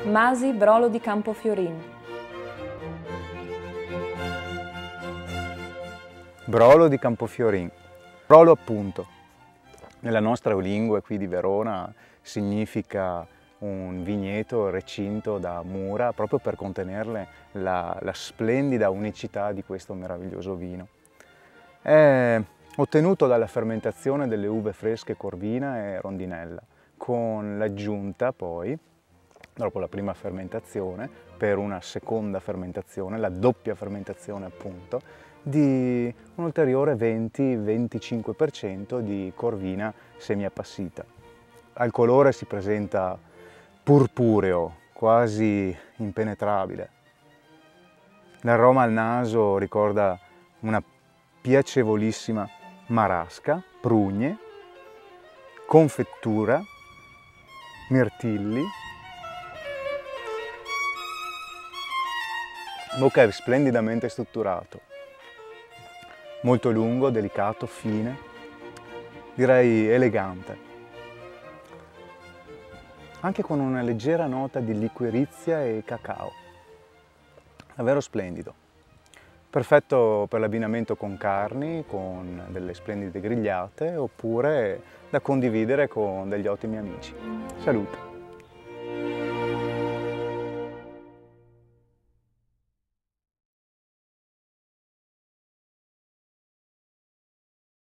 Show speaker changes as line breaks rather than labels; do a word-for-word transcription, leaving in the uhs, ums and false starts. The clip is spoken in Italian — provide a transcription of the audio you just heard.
Masi Brolo di Campofiorin.
Brolo di Campofiorin. Brolo, appunto, nella nostra lingua qui di Verona significa un vigneto recinto da mura proprio per contenerle la, la splendida unicità di questo meraviglioso vino. È ottenuto dalla fermentazione delle uve fresche Corvina e Rondinella, con l'aggiunta poi, dopo la prima fermentazione, per una seconda fermentazione, la doppia fermentazione appunto, di un ulteriore venti venticinque per cento di Corvina semiappassita. Al colore si presenta purpureo, quasi impenetrabile. L'aroma al naso ricorda una piacevolissima marasca, prugne, confettura, mirtilli. Il bocca è splendidamente strutturato, molto lungo, delicato, fine, direi elegante, anche con una leggera nota di liquirizia e cacao, davvero splendido, perfetto per l'abbinamento con carni, con delle splendide grigliate, oppure da condividere con degli ottimi amici. Salute!